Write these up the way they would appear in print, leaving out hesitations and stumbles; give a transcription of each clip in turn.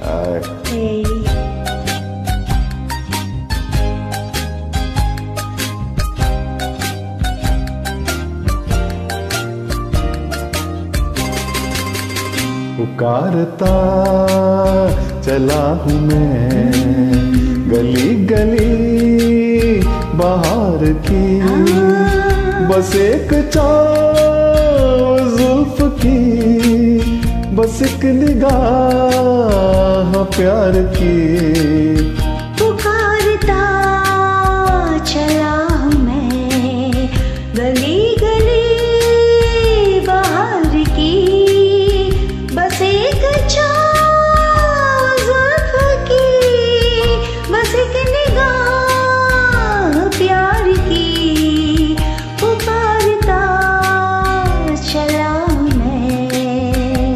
पुकारता चला हूँ मैं गली गली बाहर की, बस एक चाव जुल्फ की, बस एक निगाह प्यार की। पुकारता चला हूँ मैं गली गली बाहर की, बस एक चाव जुल्फ की, बस एक निगाह प्यार की। पुकारता चला हूँ मैं।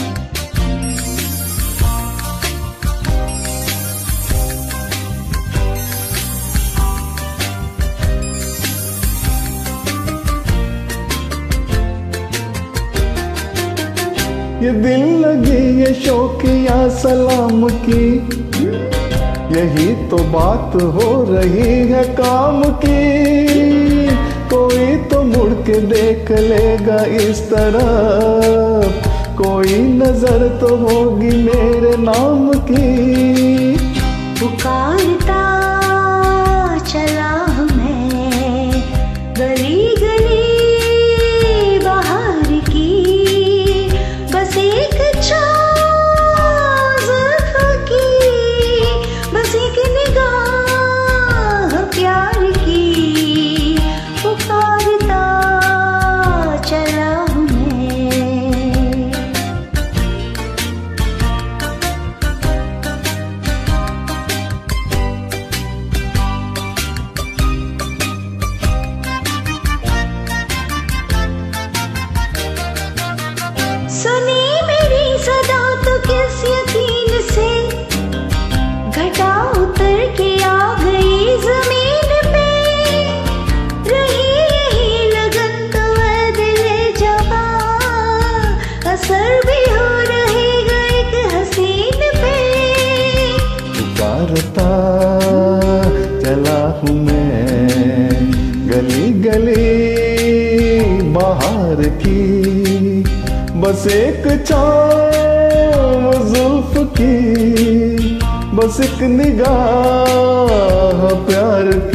ये दिल लगी ये शौकिया सलाम की, यही तो बात हो रही है काम की। कोई तो मुड़ के देख लेगा इस तरफ, कोई नजर तो होगी मेरे नाम की। पुकारता चला हूँ मैं गली गली बाहर की, बस एक चाव जुल्फ की, बस एक निगाह प्यार की। पुकारता चला हूँ मैं। सुनी मेरी सदा तो किस यकीन से, घटा उतर के आ गई जमीन पे। रही यही लगन तो दिले जवा, असर भी हो रहेगा एक हसीन पे। पुकारता चला हूँ मैं गली गली बाहर की, बस एक चाव जुल्फ की, बस एक निगाह प्यार की।